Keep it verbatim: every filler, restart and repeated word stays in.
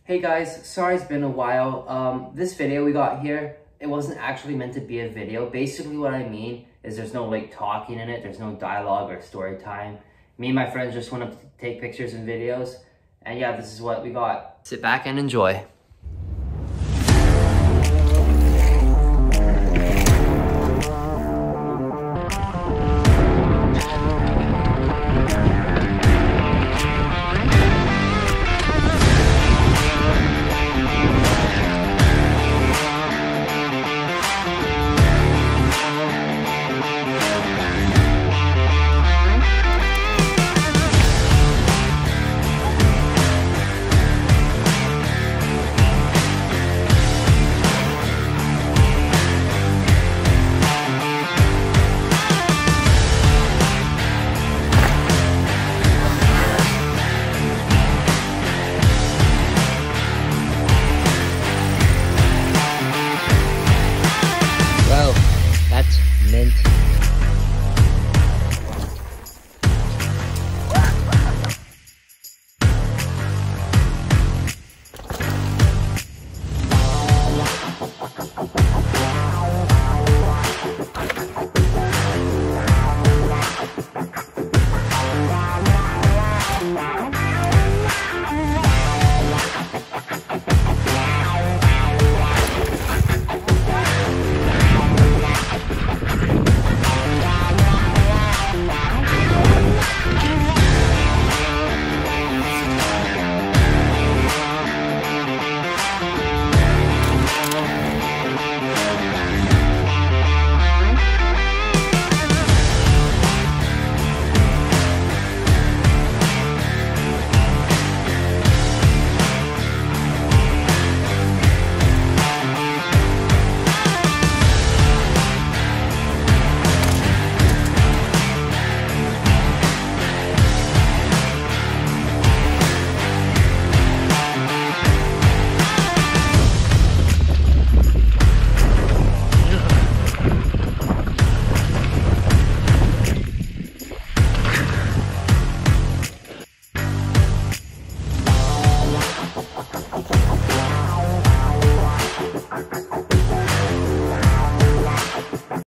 Hey guys, sorry it's been a while. Um, this video we got here, it wasn't actually meant to be a video. Basically what I mean is there's no like talking in it, there's no dialogue or story time. Me and my friends just want to take pictures and videos. And yeah, this is what we got. Sit back and enjoy.